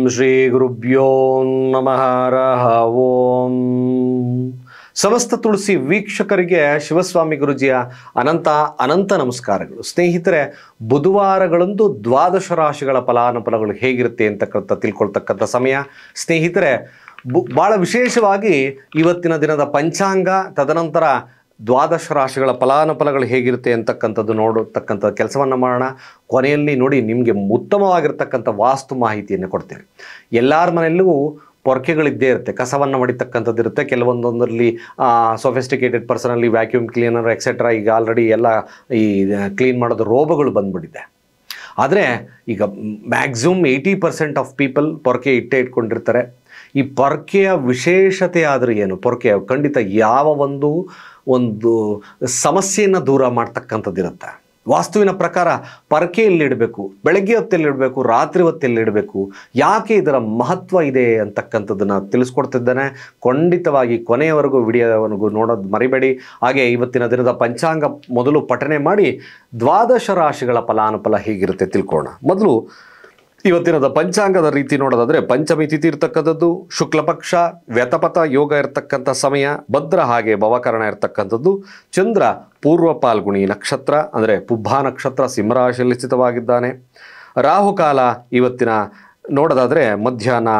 ಶ್ರೀ ಗುರುಭ್ಯೋ ನಮಃ ಹರಃ ಓಂ. ಸಮಸ್ತ ತುಳಸಿ ವೀಕ್ಷಕರಿಗೆ ಶಿವಸ್ವಾಮಿ ಗುರುಜಿಯ ಅನಂತ ನಮಸ್ಕಾರಗಳು. ಸ್ನೇಹಿತರೆ, ಬುಧವಾರಗಳಂದು ದ್ವಾದಶ ರಾಶಿಗಳ ಫಲಾನುಫಲಗಳು ಹೇಗಿರುತ್ತೆ ಅಂತಕ್ಕಂಥ ತಿಳ್ಕೊಳ್ತಕ್ಕಂಥ ಸಮಯ. ಸ್ನೇಹಿತರೆ, ಭಾಳ ವಿಶೇಷವಾಗಿ ಇವತ್ತಿನ ದಿನದ ಪಂಚಾಂಗ, ತದನಂತರ ದ್ವಾದಶ ರಾಶಿಗಳ ಫಲಾನುಫಲಗಳು ಹೇಗಿರುತ್ತೆ ಅಂತಕ್ಕಂಥದ್ದು ನೋಡತಕ್ಕಂಥ ಕೆಲಸವನ್ನು ಮಾಡೋಣ. ಕೊನೆಯಲ್ಲಿ ನೋಡಿ, ನಿಮಗೆ ಉತ್ತಮವಾಗಿರ್ತಕ್ಕಂಥ ವಾಸ್ತು ಮಾಹಿತಿಯನ್ನು ಕೊಡ್ತೀನಿ. ಎಲ್ಲರ ಮನೆಯಲ್ಲೂ ಪೊರ್ಕೆಗಳಿದ್ದೇ ಇರುತ್ತೆ, ಕಸವನ್ನು ಹೊಡಿತಕ್ಕಂಥದ್ದು ಇರುತ್ತೆ. ಕೆಲವೊಂದೊಂದರಲ್ಲಿ ಸೊಫಿಸ್ಟಿಕೇಟೆಡ್ ಪರ್ಸನಲ್ಲಿ ವ್ಯಾಕ್ಯೂಮ್ ಕ್ಲೀನರ್ ಎಕ್ಸೆಟ್ರಾ ಈಗ ಆಲ್ರೆಡಿ ಎಲ್ಲ ಈ ಕ್ಲೀನ್ ಮಾಡೋದು ರೋಬೋಗಳು ಬಂದ್ಬಿಟ್ಟಿದೆ. ಆದರೆ ಈಗ ಮ್ಯಾಕ್ಸಿಮಮ್ 80% ಆಫ್ ಪೀಪಲ್ ಪೊರ್ಕೆ ಇಟ್ಕೊಂಡಿರ್ತಾರೆ. ಈ ಪೊರ್ಕೆಯ ವಿಶೇಷತೆ ಆದರೆ ಏನು? ಪೊರ್ಕೆ ಖಂಡಿತ ಯಾವ ಒಂದು ಸಮಸ್ಯೆಯನ್ನು ದೂರ ಮಾಡ್ತಕ್ಕಂಥದ್ದಿರುತ್ತೆ. ವಾಸ್ತುವಿನ ಪ್ರಕಾರ ಪೊರ್ಕೆ ಎಲ್ಲಿಡಬೇಕು, ಬೆಳಗ್ಗೆ ಹೊತ್ತೆಲ್ಲಿಡಬೇಕು, ರಾತ್ರಿ ಹೊತ್ತೆಲ್ಲಿಡಬೇಕು, ಯಾಕೆ ಇದರ ಮಹತ್ವ ಇದೆ ಅಂತಕ್ಕಂಥದ್ದನ್ನು ತಿಳಿಸ್ಕೊಡ್ತಿದ್ದಾನೆ. ಖಂಡಿತವಾಗಿ ಕೊನೆಯವರೆಗೂ ವಿಡಿಯೋವರೆಗೂ ನೋಡೋದು ಮರಿಬೇಡಿ. ಹಾಗೆ ಇವತ್ತಿನ ದಿನದ ಪಂಚಾಂಗ ಮೊದಲು ಪಠನೆ ಮಾಡಿ ದ್ವಾದಶ ರಾಶಿಗಳ ಫಲಾನುಫಲ ಹೇಗಿರುತ್ತೆ ತಿಳ್ಕೊಳ್ಳೋಣ. ಮೊದಲು ಇವತ್ತಿನದ ಪಂಚಾಂಗದ ರೀತಿ ನೋಡೋದಾದರೆ, ಪಂಚಮಿ ತಿಥಿ ಇರ್ತಕ್ಕಂಥದ್ದು, ಶುಕ್ಲ ಪಕ್ಷ, ವ್ಯತಪಥ ಯೋಗ ಇರತಕ್ಕಂಥ ಸಮಯ, ಭದ್ರ ಹಾಗೆ ಭವಕರಣ ಇರತಕ್ಕಂಥದ್ದು, ಚಂದ್ರ ಪೂರ್ವ ಪಾಲ್ಗುಣಿ ನಕ್ಷತ್ರ ಅಂದರೆ ಪುಬ್ಬ ನಕ್ಷತ್ರ ಸಿಂಹರಾಶಿಯಲ್ಲಿ ಸ್ಥಿತವಾಗಿದ್ದಾನೆ. ರಾಹುಕಾಲ ಇವತ್ತಿನ ನೋಡೋದಾದರೆ ಮಧ್ಯಾಹ್ನ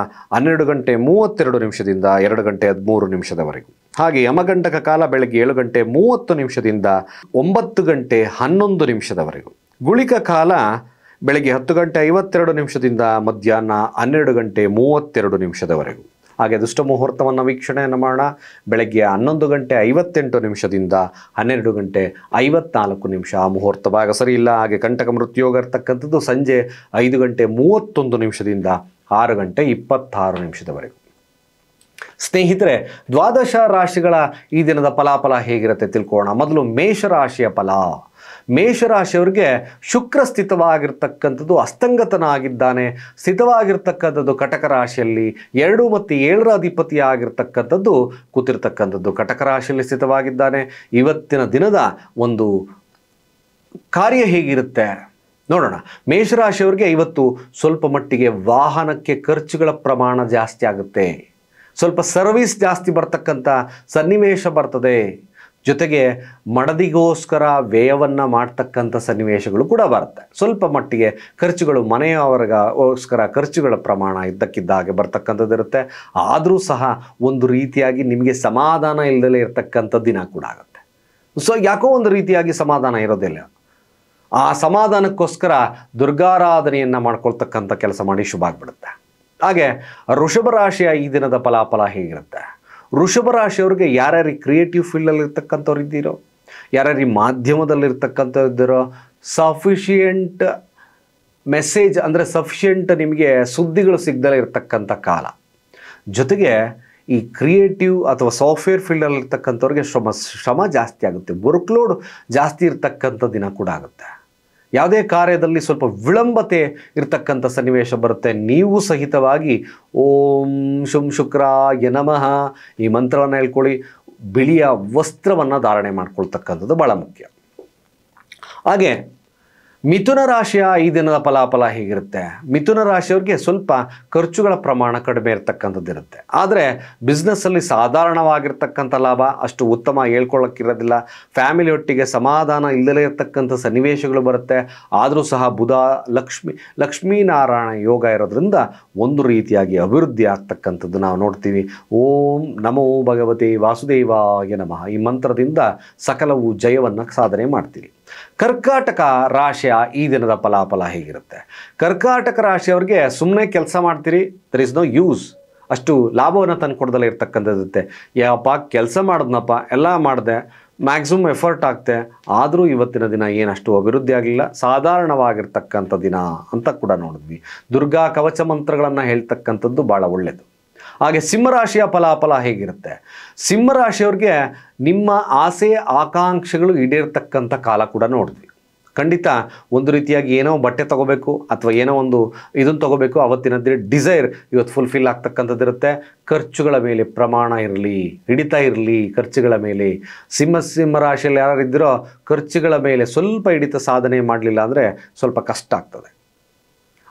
12:32 2 ಗಂಟೆ 13 ಹಾಗೆ ಯಮಗಂಟಕ ಕಾಲ ಬೆಳಗ್ಗೆ 7:30 9 ಗಂಟೆ 11 ಗುಳಿಕ ಕಾಲ ಬೆಳಗ್ಗೆ 10:52 ಮಧ್ಯಾಹ್ನ 12:32 ಹಾಗೆ ದುಷ್ಟ ಮುಹೂರ್ತವನ್ನು ವೀಕ್ಷಣೆಯನ್ನು ಮಾಡೋಣ. ಬೆಳಗ್ಗೆ 11:58 12:54 ಆ ಮುಹೂರ್ತ ಭಾಗ ಸರಿ ಇಲ್ಲ. ಹಾಗೆ ಕಂಟಕ ಮೃತ್ಯೋಗ ಇರ್ತಕ್ಕಂಥದ್ದು ಸಂಜೆ 5:31 6:26 ಸ್ನೇಹಿತರೆ, ದ್ವಾದಶ ರಾಶಿಗಳ ಈ ದಿನದ ಫಲಾಫಲ ಹೇಗಿರುತ್ತೆ ತಿಳ್ಕೊಳ್ಳೋಣ. ಮೊದಲು ಮೇಷರಾಶಿಯ ಫಲ. ಮೇಷರಾಶಿಯವರಿಗೆ ಶುಕ್ರ ಸ್ಥಿತವಾಗಿರ್ತಕ್ಕಂಥದ್ದು ಅಸ್ತಂಗತನಾಗಿದ್ದಾನೆ. ಸ್ಥಿತವಾಗಿರ್ತಕ್ಕಂಥದ್ದು ಕಟಕ ರಾಶಿಯಲ್ಲಿ 2 ಮತ್ತು 7ರ ಅಧಿಪತಿ ಆಗಿರ್ತಕ್ಕಂಥದ್ದು ಕೂತಿರ್ತಕ್ಕಂಥದ್ದು ಕಟಕ ರಾಶಿಯಲ್ಲಿ ಸ್ಥಿತವಾಗಿದ್ದಾನೆ. ಇವತ್ತಿನ ದಿನದ ಒಂದು ಕಾರ್ಯ ಹೇಗಿರುತ್ತೆ ನೋಡೋಣ. ಮೇಷರಾಶಿಯವರಿಗೆ ಇವತ್ತು ಸ್ವಲ್ಪ ಮಟ್ಟಿಗೆ ವಾಹನಕ್ಕೆ ಖರ್ಚುಗಳ ಪ್ರಮಾಣ ಜಾಸ್ತಿ ಆಗುತ್ತೆ. ಸ್ವಲ್ಪ ಸರ್ವಿಸ್ ಜಾಸ್ತಿ ಬರ್ತಕ್ಕಂಥ ಸನ್ನಿವೇಶ ಬರ್ತದೆ. ಜೊತೆಗೆ ಮಡದಿಗೋಸ್ಕರ ವ್ಯಯವನ್ನು ಮಾಡ್ತಕ್ಕಂಥ ಸನ್ನಿವೇಶಗಳು ಕೂಡ ಬರುತ್ತೆ. ಸ್ವಲ್ಪ ಮಟ್ಟಿಗೆ ಖರ್ಚುಗಳು, ಮನೆಯವರಿಗೋಸ್ಕರ ಖರ್ಚುಗಳ ಪ್ರಮಾಣ ಇದ್ದಕ್ಕಿದ್ದಾಗೆ ಬರ್ತಕ್ಕಂಥದ್ದು ಇರುತ್ತೆ. ಆದರೂ ಸಹ ಒಂದು ರೀತಿಯಾಗಿ ನಿಮಗೆ ಸಮಾಧಾನ ಇಲ್ಲದಲೇ ಇರತಕ್ಕಂಥ ದಿನ ಕೂಡ ಆಗುತ್ತೆ. ಸೊ ಯಾಕೋ ಒಂದು ರೀತಿಯಾಗಿ ಸಮಾಧಾನ ಇರೋದಿಲ್ಲ. ಆ ಸಮಾಧಾನಕ್ಕೋಸ್ಕರ ದುರ್ಗಾರಾಧನೆಯನ್ನು ಮಾಡ್ಕೊಳ್ತಕ್ಕಂಥ ಕೆಲಸ ಮಾಡಿ ಶುಭ ಆಗಿಬಿಡುತ್ತೆ. ಹಾಗೆ ವೃಷಭ ರಾಶಿಯ ಈ ದಿನದ ಫಲಾಫಲ ಹೇಗಿರುತ್ತೆ? ವೃಷಭ ರಾಶಿಯವ್ರಿಗೆ ಯಾರ್ಯಾರಿಗೆ ಕ್ರಿಯೇಟಿವ್ ಫೀಲ್ಡಲ್ಲಿ ಇರ್ತಕ್ಕಂಥವ್ರು ಇದ್ದೀರೋ, ಯಾರ್ಯಾರಿಗೆ ಮಾಧ್ಯಮದಲ್ಲಿರ್ತಕ್ಕಂಥವ್ರು ಇದ್ದೀರೋ, ಸಫಿಷಿಯೆಂಟ್ ಮೆಸೇಜ್ ಅಂದರೆ ಸಫಿಷಿಯೆಂಟ್ ನಿಮಗೆ ಸುದ್ದಿಗಳು ಸಿಗದಲ್ಲೇ ಇರ್ತಕ್ಕಂಥ ಕಾಲ. ಜೊತೆಗೆ ಈ ಕ್ರಿಯೇಟಿವ್ ಅಥವಾ ಸಾಫ್ಟ್ವೇರ್ ಫೀಲ್ಡಲ್ಲಿ ಇರ್ತಕ್ಕಂಥವ್ರಿಗೆ ಶ್ರಮ ಜಾಸ್ತಿ ಆಗುತ್ತೆ. ವರ್ಕ್ಲೋಡ್ ಜಾಸ್ತಿ ಇರ್ತಕ್ಕಂಥ ದಿನ ಕೂಡ ಆಗುತ್ತೆ. ಯಾವುದೇ ಕಾರ್ಯದಲ್ಲಿ ಸ್ವಲ್ಪ ವಿಳಂಬತೆ ಇರ್ತಕ್ಕಂಥ ಸನ್ನಿವೇಶ ಬರುತ್ತೆ. ನೀವು ಸಹಿತವಾಗಿ ಓಂ ಶುಂ ಶುಕ್ರಾಯ ನಮಃ ಈ ಮಂತ್ರವನ್ನು ಹೇಳ್ಕೊಳ್ಳಿ. ಬಿಳಿಯ ವಸ್ತ್ರವನ್ನು ಧಾರಣೆ ಮಾಡ್ಕೊಳ್ತಕ್ಕಂಥದ್ದು ಭಾಳ ಮುಖ್ಯ. ಹಾಗೆ ಮಿಥುನ ರಾಶಿಯ ಈ ದಿನದ ಫಲಾಫಲ ಹೇಗಿರುತ್ತೆ? ಮಿಥುನ ರಾಶಿಯವ್ರಿಗೆ ಸ್ವಲ್ಪ ಖರ್ಚುಗಳ ಪ್ರಮಾಣ ಕಡಿಮೆ ಇರತಕ್ಕಂಥದ್ದು ಇರುತ್ತೆ. ಆದರೆ ಬಿಸ್ನೆಸ್ಸಲ್ಲಿ ಸಾಧಾರಣವಾಗಿರ್ತಕ್ಕಂಥ ಲಾಭ ಅಷ್ಟು ಉತ್ತಮ ಹೇಳ್ಕೊಳ್ಳೋಕ್ಕಿರೋದಿಲ್ಲ. ಫ್ಯಾಮಿಲಿ ಒಟ್ಟಿಗೆ ಸಮಾಧಾನ ಇಲ್ಲದೇ ಇರತಕ್ಕಂಥ ಸನ್ನಿವೇಶಗಳು ಬರುತ್ತೆ. ಆದರೂ ಸಹ ಬುಧ ಲಕ್ಷ್ಮೀನಾರಾಯಣ ಯೋಗ ಇರೋದ್ರಿಂದ ಒಂದು ರೀತಿಯಾಗಿ ಅಭಿವೃದ್ಧಿ ಆಗ್ತಕ್ಕಂಥದ್ದು ನಾವು ನೋಡ್ತೀವಿ. ಓಂ ನಮೋ ಭಗವತೆ ವಾಸುದೇವಾಯ ನಮಃ ಈ ಮಂತ್ರದಿಂದ ಸಕಲವು ಜಯವನ್ನು ಸಾಧನೆ ಮಾಡ್ತೀವಿ. ಕರ್ಕಾಟಕ ರಾಶಿಯ ಈ ದಿನದ ಫಲಾಫಲ ಹೇಗಿರುತ್ತೆ? ಕರ್ಕಾಟಕ ರಾಶಿಯವರಿಗೆ ಸುಮ್ಮನೆ ಕೆಲಸ ಮಾಡ್ತೀರಿ, ದರ್ ಇಸ್ ನೋ ಯೂಸ್. ಅಷ್ಟು ಲಾಭವನ್ನು ತಂದು ಕೊಡದಲ್ಲೇ ಇರ್ತಕ್ಕಂಥದ್ದಿರುತ್ತೆ. ಯಾವಪ್ಪ ಕೆಲಸ ಮಾಡಿದ್ನಪ್ಪ, ಎಲ್ಲ ಮಾಡಿದೆ, ಮ್ಯಾಕ್ಸಿಮಮ್ ಎಫರ್ಟ್ ಆಗ್ತೆ, ಆದರೂ ಇವತ್ತಿನ ದಿನ ಏನಷ್ಟು ಅಭಿವೃದ್ಧಿ ಆಗಲಿಲ್ಲ, ಸಾಧಾರಣವಾಗಿರ್ತಕ್ಕಂಥ ದಿನ ಅಂತ ಕೂಡ ನೋಡಿದ್ವಿ. ದುರ್ಗಾ ಕವಚ ಮಂತ್ರಗಳನ್ನು ಹೇಳ್ತಕ್ಕಂಥದ್ದು ಭಾಳ ಒಳ್ಳೆಯದು. ಹಾಗೆ ಸಿಂಹರಾಶಿಯ ಫಲಾಫಲ ಹೇಗಿರುತ್ತೆ? ಸಿಂಹರಾಶಿಯವ್ರಿಗೆ ನಿಮ್ಮ ಆಸೆ ಆಕಾಂಕ್ಷೆಗಳು ಈಡೇರ್ತಕ್ಕಂಥ ಕಾಲ ಕೂಡ ನೋಡಿದ್ವಿ. ಖಂಡಿತ ಒಂದು ರೀತಿಯಾಗಿ ಏನೋ ಬಟ್ಟೆ ತೊಗೋಬೇಕು ಅಥವಾ ಏನೋ ಒಂದು ಇದನ್ನು ತೊಗೋಬೇಕು, ಅವತ್ತಿನ ಡಿಸೈರ್ ಇವತ್ತು ಫುಲ್ಫಿಲ್ ಆಗ್ತಕ್ಕಂಥದ್ದಿರುತ್ತೆ. ಖರ್ಚುಗಳ ಮೇಲೆ ಪ್ರಮಾಣ ಇರಲಿ, ಹಿಡಿತಾ ಇರಲಿ ಖರ್ಚುಗಳ ಮೇಲೆ. ಸಿಂಹರಾಶಿಯಲ್ಲಿ ಯಾರು ಇದ್ದೀರೋ ಖರ್ಚುಗಳ ಮೇಲೆ ಸ್ವಲ್ಪ ಹಿಡಿತ ಸಾಧನೆ ಮಾಡಲಿಲ್ಲ ಅಂದರೆ ಸ್ವಲ್ಪ ಕಷ್ಟ ಆಗ್ತದೆ.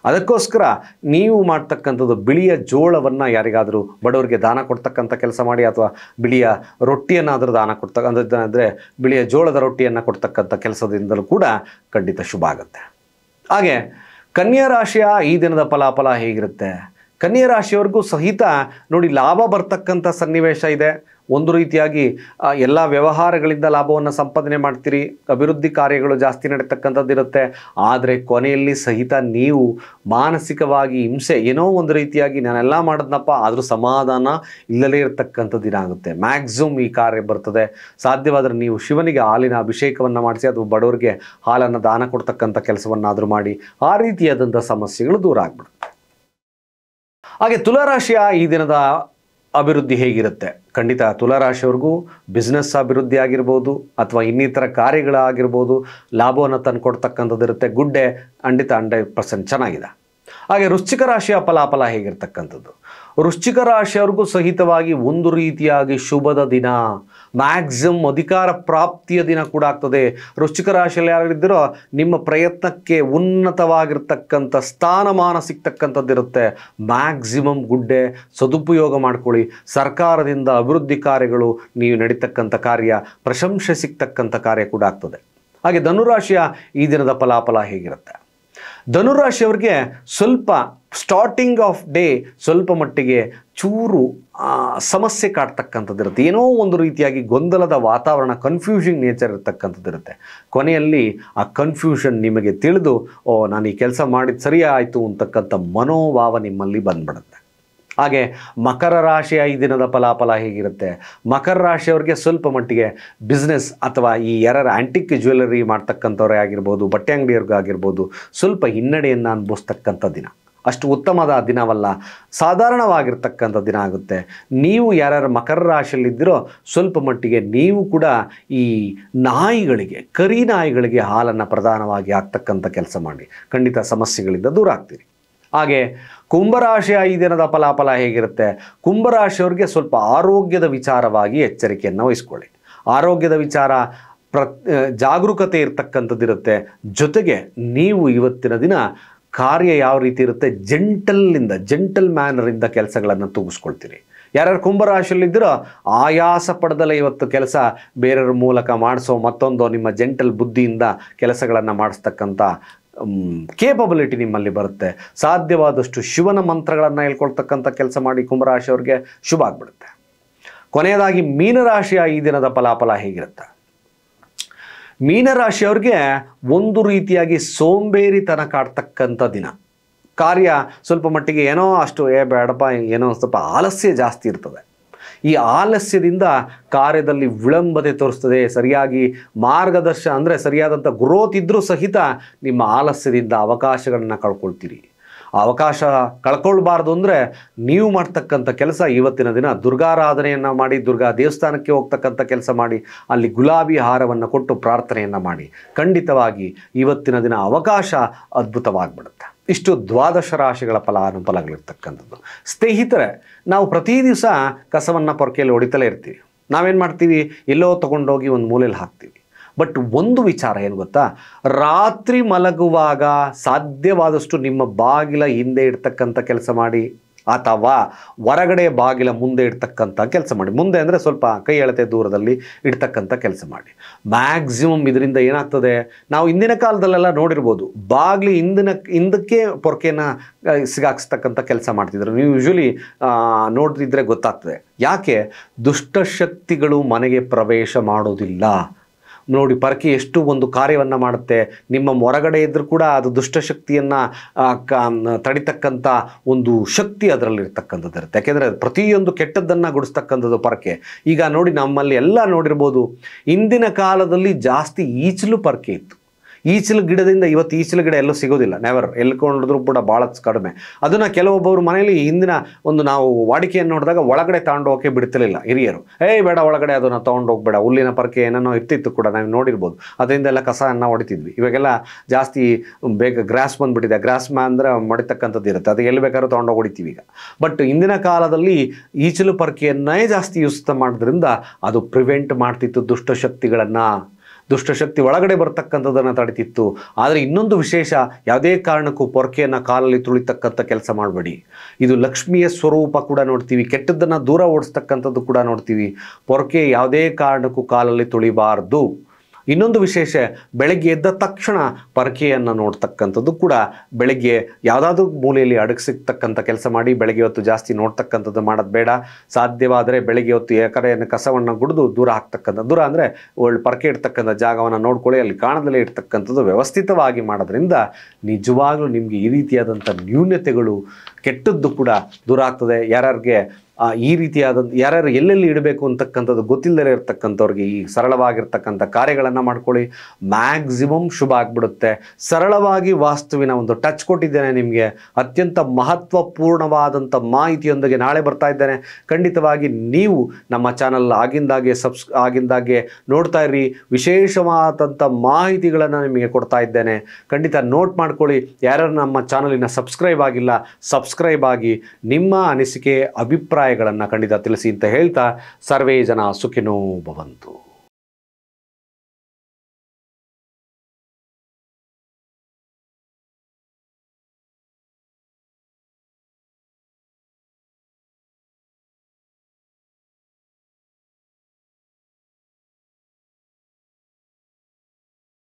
ಅದಕ್ಕೋಸ್ಕರ ನೀವು ಮಾಡ್ತಕ್ಕಂಥದ್ದು ಬಿಳಿಯ ಜೋಳವನ್ನು ಯಾರಿಗಾದರೂ ಬಡವರಿಗೆ ದಾನ ಕೊಡ್ತಕ್ಕಂಥ ಕೆಲಸ ಮಾಡಿ, ಅಥವಾ ಬಿಳಿಯ ರೊಟ್ಟಿಯನ್ನಾದರೂ ದಾನ ಅಂದರೆ ಬಿಳಿಯ ಜೋಳದ ರೊಟ್ಟಿಯನ್ನು ಕೊಡ್ತಕ್ಕಂಥ ಕೆಲಸದಿಂದಲೂ ಕೂಡ ಖಂಡಿತ ಶುಭ ಆಗುತ್ತೆ. ಹಾಗೆ ಕನ್ಯಾ ರಾಶಿಯ ಈ ದಿನದ ಫಲಾಫಲ ಹೇಗಿರುತ್ತೆ? ಕನ್ಯಾ ರಾಶಿಯವರೆಗೂ ಸಹಿತ ನೋಡಿ, ಲಾಭ ಬರ್ತಕ್ಕಂಥ ಸನ್ನಿವೇಶ ಇದೆ. ಒಂದು ರೀತಿಯಾಗಿ ಎಲ್ಲ ವ್ಯವಹಾರಗಳಿಂದ ಲಾಭವನ್ನು ಸಂಪಾದನೆ ಮಾಡ್ತೀರಿ, ಅಭಿವೃದ್ಧಿ ಕಾರ್ಯಗಳು ಜಾಸ್ತಿ ನಡೀತಕ್ಕಂಥದ್ದು ಇರುತ್ತೆ. ಆದರೆ ಕೊನೆಯಲ್ಲಿ ಸಹಿತ ನೀವು ಮಾನಸಿಕವಾಗಿ ಹಿಂಸೆ, ಏನೋ ಒಂದು ರೀತಿಯಾಗಿ ನಾನೆಲ್ಲ ಮಾಡಿದ್ನಪ್ಪ ಆದರೂ ಸಮಾಧಾನ ಇಲ್ಲದೇ ಇರತಕ್ಕಂಥ ದಿನ ಆಗುತ್ತೆ. ಮ್ಯಾಕ್ಸಿಮಮ್ ಈ ಕಾರ್ಯ ಬರ್ತದೆ. ಸಾಧ್ಯವಾದರೆ ನೀವು ಶಿವನಿಗೆ ಹಾಲಿನ ಅಭಿಷೇಕವನ್ನು ಮಾಡಿಸಿ, ಅಥವಾ ಬಡವರಿಗೆ ಹಾಲನ್ನು ದಾನ ಕೊಡ್ತಕ್ಕಂಥ ಕೆಲಸವನ್ನಾದರೂ ಮಾಡಿ, ಆ ರೀತಿಯಾದಂಥ ಸಮಸ್ಯೆಗಳು ದೂರ ಆಗ್ಬಿಡುತ್ತೆ. ಹಾಗೆ ತುಲಾರಾಶಿಯ ಈ ದಿನದ ಅಭಿವೃದ್ಧಿ ಹೇಗಿರುತ್ತೆ? ಖಂಡಿತ ತುಲಾರಾಶಿಯವ್ರಿಗೂ ಬಿಸ್ನೆಸ್ ಅಭಿವೃದ್ಧಿ ಆಗಿರ್ಬೋದು, ಅಥವಾ ಇನ್ನಿತರ ಕಾರ್ಯಗಳಾಗಿರ್ಬೋದು, ಲಾಭವನ್ನು ತಂದು ಕೊಡ್ತಕ್ಕಂಥದ್ದು ಇರುತ್ತೆ. ಗುಡ್ಡೆ ಖಂಡಿತ 100% ಚೆನ್ನಾಗಿದೆ. ಹಾಗೆ ವೃಶ್ಚಿಕ ರಾಶಿಯ ಫಲಾಫಲ ಹೇಗಿರ್ತಕ್ಕಂಥದ್ದು? ವೃಶ್ಚಿಕ ರಾಶಿಯವ್ರಿಗೂ ಸಹಿತವಾಗಿ ಒಂದು ರೀತಿಯಾಗಿ ಶುಭದ ದಿನ, ಮ್ಯಾಕ್ಸಿಮಮ್ ಅಧಿಕಾರ ಪ್ರಾಪ್ತಿಯ ದಿನ ಕೂಡ ಆಗ್ತದೆ. ವೃಶ್ಚಿಕ ರಾಶಿಯಲ್ಲಿ ಯಾರಿದ್ದೀರೋ ನಿಮ್ಮ ಪ್ರಯತ್ನಕ್ಕೆ ಉನ್ನತವಾಗಿರ್ತಕ್ಕಂಥ ಸ್ಥಾನಮಾನ ಸಿಗ್ತಕ್ಕಂಥದ್ದಿರುತ್ತೆ. ಮ್ಯಾಕ್ಸಿಮಮ್ ಗುಡ್ಡೆ ಸದುಪಯೋಗ ಮಾಡ್ಕೊಳ್ಳಿ. ಸರ್ಕಾರದಿಂದ ಅಭಿವೃದ್ಧಿ ಕಾರ್ಯಗಳು, ನೀವು ನಡೀತಕ್ಕಂಥ ಕಾರ್ಯ, ಪ್ರಶಂಸೆ ಸಿಗ್ತಕ್ಕಂಥ ಕಾರ್ಯ ಕೂಡ ಆಗ್ತದೆ. ಹಾಗೆ ಧನುರಾಶಿಯ ಈ ದಿನದ ಫಲಾಫಲ ಹೇಗಿರುತ್ತೆ? ಧನುರಾಶಿಯವ್ರಿಗೆ ಸ್ವಲ್ಪ ಸ್ಟಾರ್ಟಿಂಗ್ ಆಫ್ ಡೇ ಸ್ವಲ್ಪ ಮಟ್ಟಿಗೆ ಚೂರು ಸಮಸ್ಯೆ ಕಾಡ್ತಕ್ಕಂಥದ್ದಿರುತ್ತೆ. ಏನೋ ಒಂದು ರೀತಿಯಾಗಿ ಗೊಂದಲದ ವಾತಾವರಣ, ಕನ್ಫ್ಯೂಷನ್ ನೇಚರ್ ಇರತಕ್ಕಂಥದ್ದಿರುತ್ತೆ. ಕೊನೆಯಲ್ಲಿ ಆ ಕನ್ಫ್ಯೂಷನ್ ನಿಮಗೆ ತಿಳಿದು, ನಾನು ಈ ಕೆಲಸ ಮಾಡಿದ್ದು ಸರಿ ಆಯಿತು ಅಂತಕ್ಕಂಥ ಮನೋಭಾವ ನಿಮ್ಮಲ್ಲಿ ಬಂದ್ಬಿಡುತ್ತೆ. ಹಾಗೆ ಮಕರ ರಾಶಿಯ ಈ ದಿನದ ಫಲಾಫಲ ಹೇಗಿರುತ್ತೆ? ಮಕರ ರಾಶಿಯವ್ರಿಗೆ ಸ್ವಲ್ಪ ಮಟ್ಟಿಗೆ ಬಿಸ್ನೆಸ್, ಅಥವಾ ಈ ಆ್ಯಂಟಿಕ್ ಜ್ಯುವೆಲರಿ ಮಾಡ್ತಕ್ಕಂಥವ್ರೇ ಆಗಿರ್ಬೋದು, ಬಟ್ಟೆ ಅಂಗಡಿಯವ್ರಿಗಾಗಿರ್ಬೋದು, ಸ್ವಲ್ಪ ಹಿನ್ನಡೆಯನ್ನು ಅನುಭವಿಸ್ತಕ್ಕಂಥ ದಿನ. ಅಷ್ಟು ಉತ್ತಮದ ದಿನವಲ್ಲ, ಸಾಧಾರಣವಾಗಿರ್ತಕ್ಕಂಥ ದಿನ ಆಗುತ್ತೆ. ನೀವು ಯಾರ್ಯಾರು ಮಕರ ರಾಶಿಯಲ್ಲಿದ್ದೀರೋ ಸ್ವಲ್ಪ ಮಟ್ಟಿಗೆ ನೀವು ಕೂಡ ಈ ನಾಯಿಗಳಿಗೆ, ಕರಿ ನಾಯಿಗಳಿಗೆ ಹಾಲನ್ನು ಪ್ರಧಾನವಾಗಿ ಹಾಕ್ತಕ್ಕಂಥ ಕೆಲಸ ಮಾಡಿ, ಖಂಡಿತ ಸಮಸ್ಯೆಗಳಿಂದ ದೂರ ಆಗ್ತೀರಿ. ಹಾಗೆ ಕುಂಭರಾಶಿಯ ಈ ದಿನದ ಫಲಾಫಲ ಹೇಗಿರುತ್ತೆ? ಕುಂಭರಾಶಿಯವ್ರಿಗೆ ಸ್ವಲ್ಪ ಆರೋಗ್ಯದ ವಿಚಾರವಾಗಿ ಎಚ್ಚರಿಕೆಯನ್ನು ವಹಿಸ್ಕೊಳ್ಳಿ. ಆರೋಗ್ಯದ ವಿಚಾರ ಜಾಗರೂಕತೆ ಇರ್ತಕ್ಕಂಥದ್ದಿರುತ್ತೆ. ಜೊತೆಗೆ ನೀವು ಇವತ್ತಿನ ದಿನ ಕಾರ್ಯ ಯಾವ ರೀತಿ ಇರುತ್ತೆ, ಜೆಂಟಲ್ ಮ್ಯಾನರಿಂದ ಕೆಲಸಗಳನ್ನು ತೂಗಿಸ್ಕೊಳ್ತೀರಿ. ಯಾರ್ಯಾರು ಕುಂಭರಾಶಿಯಲ್ಲಿದ್ದೀರೋ ಆಯಾಸ ಪಡೆದಲೇ ಇವತ್ತು ಕೆಲಸ ಬೇರೆಯವ್ರ ಮೂಲಕ ಮಾಡಿಸೋ, ಮತ್ತೊಂದು ನಿಮ್ಮ ಜೆಂಟಲ್ ಬುದ್ಧಿಯಿಂದ ಕೆಲಸಗಳನ್ನು ಮಾಡಿಸ್ತಕ್ಕಂಥ ಕೇಪಬಿಲಿಟಿ ನಿಮ್ಮಲ್ಲಿ ಬರುತ್ತೆ. ಸಾಧ್ಯವಾದಷ್ಟು ಶಿವನ ಮಂತ್ರಗಳನ್ನು ಹೇಳ್ಕೊಳ್ತಕ್ಕಂಥ ಕೆಲಸ ಮಾಡಿ, ಕುಂಭರಾಶಿಯವ್ರಿಗೆ ಶುಭ ಆಗಿಬಿಡುತ್ತೆ. ಕೊನೆಯದಾಗಿ ಮೀನರಾಶಿಯ ಈ ದಿನದ ಫಲಾಫಲ ಹೇಗಿರುತ್ತೆ? ಮೀನರಾಶಿಯವ್ರಿಗೆ ಒಂದು ರೀತಿಯಾಗಿ ಸೋಂಬೇರಿತನ ಕಾಡ್ತಕ್ಕಂಥ ದಿನ. ಕಾರ್ಯ ಸ್ವಲ್ಪ ಮಟ್ಟಿಗೆ ಏನೋ ಅಷ್ಟು ಬೇಡಪ್ಪ, ಏನೋ ಸ್ವಲ್ಪ ಆಲಸ್ಯ ಜಾಸ್ತಿ ಇರ್ತದೆ. ಈ ಆಲಸ್ಯದಿಂದ ಕಾರ್ಯದಲ್ಲಿ ವಿಳಂಬತೆ ತೋರಿಸ್ತದೆ. ಸರಿಯಾಗಿ ಮಾರ್ಗದರ್ಶನ ಅಂದರೆ ಸರಿಯಾದಂಥ ಗ್ರೋತ್ ಇದ್ದರೂ ಸಹಿತ ನಿಮ್ಮ ಆಲಸ್ಯದಿಂದ ಅವಕಾಶಗಳನ್ನು ಕಳ್ಕೊಳ್ತೀರಿ. ಅವಕಾಶ ಕಳ್ಕೊಳ್ಬಾರ್ದು ಅಂದರೆ ನೀವು ಮಾಡ್ತಕ್ಕಂಥ ಕೆಲಸ ಇವತ್ತಿನ ದಿನ ದುರ್ಗಾರಾಧನೆಯನ್ನು ಮಾಡಿ, ದುರ್ಗಾ ದೇವಸ್ಥಾನಕ್ಕೆ ಹೋಗ್ತಕ್ಕಂಥ ಕೆಲಸ ಮಾಡಿ, ಅಲ್ಲಿ ಗುಲಾಬಿ ಹಾರವನ್ನು ಕೊಟ್ಟು ಪ್ರಾರ್ಥನೆಯನ್ನು ಮಾಡಿ. ಖಂಡಿತವಾಗಿ ಇವತ್ತಿನ ದಿನ ಅವಕಾಶ ಅದ್ಭುತವಾಗಿಬಿಡುತ್ತೆ. ಇಷ್ಟು ದ್ವಾದಶ ರಾಶಿಗಳ ಫಲಾನುಫಲಗಳಿರ್ತಕ್ಕಂಥದ್ದು. ಸ್ನೇಹಿತರೆ, ನಾವು ಪ್ರತಿ ದಿವಸ ಕಸವನ್ನು ಪೊರಕೆಯಲ್ಲಿ ಹೊಡಿತಲೇ ಇರ್ತೀವಿ. ನಾವೇನು ಮಾಡ್ತೀವಿ, ಎಲ್ಲೋ ತೊಗೊಂಡೋಗಿ ಒಂದು ಮೂಲೆಯಲ್ಲಿ ಹಾಕ್ತೀವಿ. ಬಟ್ ಒಂದು ವಿಚಾರ ಏನು ಗೊತ್ತಾ, ರಾತ್ರಿ ಮಲಗುವಾಗ ಸಾಧ್ಯವಾದಷ್ಟು ನಿಮ್ಮ ಬಾಗಿಲ ಹಿಂದೆ ಇಡ್ತಕ್ಕಂಥ ಕೆಲಸ ಮಾಡಿ, ಅಥವಾ ಹೊರಗಡೆ ಬಾಗಿಲ ಮುಂದೆ ಇಡ್ತಕ್ಕಂಥ ಕೆಲಸ ಮಾಡಿ. ಮುಂದೆ ಅಂದರೆ ಸ್ವಲ್ಪ ಕೈ ಎಳತೆ ದೂರದಲ್ಲಿ ಇಡ್ತಕ್ಕಂಥ ಕೆಲಸ ಮಾಡಿ. ಮ್ಯಾಕ್ಸಿಮಮ್ ಇದರಿಂದ ಏನಾಗ್ತದೆ, ನಾವು ಹಿಂದಿನ ಕಾಲದಲ್ಲೆಲ್ಲ ನೋಡಿರ್ಬೋದು, ಬಾಗಿಲು ಹಿಂದಕ್ಕೆ ಪೊರಕೆಯನ್ನು ಸಿಗಾಕ್ಸ್ತಕ್ಕಂಥ ಕೆಲಸ ಮಾಡ್ತಿದ್ರು. ನೀವು ಯೂಶ್ವಲಿ ನೋಡ್ತಿದ್ರೆ ಗೊತ್ತಾಗ್ತದೆ. ಯಾಕೆ? ದುಷ್ಟಶಕ್ತಿಗಳು ಮನೆಗೆ ಪ್ರವೇಶ ಮಾಡೋದಿಲ್ಲ. ನೋಡಿ, ಪರಕೆ ಎಷ್ಟು ಒಂದು ಕಾರ್ಯವನ್ನು ಮಾಡುತ್ತೆ. ನಿಮ್ಮ ಹೊರಗಡೆ ಇದ್ದರೂ ಕೂಡ ಅದು ದುಷ್ಟಶಕ್ತಿಯನ್ನು ತಡಿತಕ್ಕಂಥ ಒಂದು ಶಕ್ತಿ ಅದರಲ್ಲಿರ್ತಕ್ಕಂಥದ್ದು ಇರುತ್ತೆ. ಯಾಕೆಂದರೆ ಪ್ರತಿಯೊಂದು ಕೆಟ್ಟದ್ದನ್ನು ಗುಡಿಸ್ತಕ್ಕಂಥದ್ದು ಪರಕೆ. ಈಗ ನೋಡಿ, ನಮ್ಮಲ್ಲಿ ಎಲ್ಲ ನೋಡಿರ್ಬೋದು, ಹಿಂದಿನ ಕಾಲದಲ್ಲಿ ಜಾಸ್ತಿ ಈಚಲು ಪರಕೆ ಇತ್ತು. ಈಚಲು ಗಿಡದಿಂದ ಇವತ್ತು ಈಚಲು ಗಿಡ ಎಲ್ಲೂ ಸಿಗೋದಿಲ್ಲ, ನೆವರ್. ಎಲ್ಕೊಂಡಿದ್ರು ಕೂಡ ಭಾಳ ಕಡಿಮೆ. ಅದನ್ನು ಕೆಲವೊಬ್ಬರು ಮನೆಯಲ್ಲಿ ಹಿಂದಿನ ಒಂದು ನಾವು ವಾಡಿಕೆಯನ್ನು ನೋಡಿದಾಗ ಒಳಗಡೆ ತಗೊಂಡೋಗಕ್ಕೆ ಬಿಡ್ತಿರಲಿಲ್ಲ ಹಿರಿಯರು. ಬೇಡ ಒಳಗಡೆ ಅದನ್ನು ತೊಗೊಂಡೋಗ್ಬೇಡ, ಹುಲ್ಲಿನ ಪರಕೆ ಏನೇನೋ ಇರ್ತಿತ್ತು ಕೂಡ, ನಾವು ನೋಡಿರ್ಬೋದು. ಅದರಿಂದೆಲ್ಲ ಕಸವನ್ನು ಹೊಡಿತಿದ್ವಿ. ಇವಾಗೆಲ್ಲ ಜಾಸ್ತಿ ಬೇಗ ಗ್ರಾಸ್ ಬಂದುಬಿಟ್ಟಿದೆ. ಗ್ರಾಸ್ ಅಂದರೆ ಮಡಿತಕ್ಕಂಥದ್ದು ಇರುತ್ತೆ, ಅದು ಎಲ್ಲಿ ಬೇಕಾದ್ರೂ ತೊಗೊಂಡೋಗಿ ಹೊಡಿತೀವಿ ಈಗ. ಬಟ್ ಹಿಂದಿನ ಕಾಲದಲ್ಲಿ ಈಚಲು ಪರಕೆಯನ್ನೇ ಜಾಸ್ತಿ ಯೂಸ್ ಮಾಡೋದ್ರಿಂದ ಅದು ಪ್ರಿವೆಂಟ್ ಮಾಡ್ತಿತ್ತು ದುಷ್ಟಶಕ್ತಿಗಳನ್ನು. ದುಷ್ಟಶಕ್ತಿ ಒಳಗಡೆ ಬರ್ತಕ್ಕಂಥದ್ದನ್ನು ತಡಿತಿತ್ತು. ಆದರೆ ಇನ್ನೊಂದು ವಿಶೇಷ, ಯಾವುದೇ ಕಾರಣಕ್ಕೂ ಪೊರಕೆಯನ್ನು ಕಾಲಲ್ಲಿ ತುಳಿತಕ್ಕಂಥ ಕೆಲಸ ಮಾಡಬೇಡಿ. ಇದು ಲಕ್ಷ್ಮಿಯ ಸ್ವರೂಪ ಕೂಡ ನೋಡ್ತೀವಿ, ಕೆಟ್ಟದ್ದನ್ನು ದೂರ ಓಡಿಸ್ತಕ್ಕಂಥದ್ದು ಕೂಡ ನೋಡ್ತೀವಿ. ಪೊರಕೆ ಯಾವುದೇ ಕಾರಣಕ್ಕೂ ಕಾಲಲ್ಲಿ ತುಳಿಬಾರ್ದು. ಇನ್ನೊಂದು ವಿಶೇಷ, ಬೆಳಗ್ಗೆ ಎದ್ದ ತಕ್ಷಣ ಪೊರಕೆಯನ್ನು ನೋಡ್ತಕ್ಕಂಥದ್ದು ಕೂಡ, ಬೆಳಗ್ಗೆ ಯಾವುದಾದ್ರೂ ಮೂಲೆಯಲ್ಲಿ ಅಡಗಿಸಿರ್ತಕ್ಕಂಥ ಕೆಲಸ ಮಾಡಿ. ಬೆಳಗ್ಗೆ ಹೊತ್ತು ಜಾಸ್ತಿ ನೋಡ್ತಕ್ಕಂಥದ್ದು ಮಾಡೋದು ಬೇಡ. ಸಾಧ್ಯವಾದರೆ ಬೆಳಗ್ಗೆ ಹೊತ್ತು ಏಕರೆಯನ್ನು ಕಸವನ್ನು ಗುಡಿದು ದೂರ ಹಾಕ್ತಕ್ಕಂಥ, ದೂರ ಅಂದರೆ ಒಳ್ಳೆ ಪೊರಕೆ ಇಡ್ತಕ್ಕಂಥ ಜಾಗವನ್ನು ನೋಡ್ಕೊಳ್ಳಿ, ಅಲ್ಲಿ ಕಾಣದಲ್ಲೇ ಇಡ್ತಕ್ಕಂಥದ್ದು ವ್ಯವಸ್ಥಿತವಾಗಿ ಮಾಡೋದ್ರಿಂದ ನಿಜವಾಗ್ಲೂ ನಿಮಗೆ ಈ ರೀತಿಯಾದಂಥ ನ್ಯೂನತೆಗಳು, ಕೆಟ್ಟದ್ದು ಕೂಡ ದೂರ ಆಗ್ತದೆ. ಯಾರ್ಯಾರಿಗೆ ಈ ರೀತಿಯಾದಂಥ ಯಾರ್ಯಾರು ಎಲ್ಲೆಲ್ಲಿ ಇಡಬೇಕು ಅಂತಕ್ಕಂಥದ್ದು ಗೊತ್ತಿಲ್ಲದೇ ಇರತಕ್ಕಂಥವ್ರಿಗೆ ಈ ಸರಳವಾಗಿರ್ತಕ್ಕಂಥ ಕಾರ್ಯಗಳನ್ನು ಮಾಡ್ಕೊಳ್ಳಿ, ಮ್ಯಾಕ್ಸಿಮಮ್ ಶುಭ ಆಗಿಬಿಡುತ್ತೆ. ಸರಳವಾಗಿ ವಾಸ್ತುವಿನ ಒಂದು ಟಚ್ ಕೊಟ್ಟಿದ್ದೇನೆ ನಿಮಗೆ. ಅತ್ಯಂತ ಮಹತ್ವಪೂರ್ಣವಾದಂಥ ಮಾಹಿತಿಯೊಂದಿಗೆ ನಾಳೆ ಬರ್ತಾ ಇದ್ದೇನೆ. ಖಂಡಿತವಾಗಿ ನೀವು ನಮ್ಮ ಚಾನಲ್ ಆಗಿಂದಾಗೆ ನೋಡ್ತಾ ಇರಿ. ವಿಶೇಷವಾದಂಥ ಮಾಹಿತಿಗಳನ್ನು ನಿಮಗೆ ಕೊಡ್ತಾ ಇದ್ದೇನೆ. ಖಂಡಿತ ನೋಟ್ ಮಾಡ್ಕೊಳ್ಳಿ. ಯಾರ್ಯಾರು ನಮ್ಮ ಚಾನಲಿನ ಸಬ್ಸ್ಕ್ರೈಬ್ ಆಗಿಲ್ಲ, ಸಬ್ಸ್ಕ್ರೈಬ್ ಆಗಿ ನಿಮ್ಮ ಅನಿಸಿಕೆ ಅಭಿಪ್ರಾಯಗಳನ್ನು ಖಂಡಿತ ತಿಳಿಸಿ ಅಂತ ಹೇಳ್ತಾ, ಸರ್ವೇ ಜನ ಸುಖಿನೋ ಭವಂತು.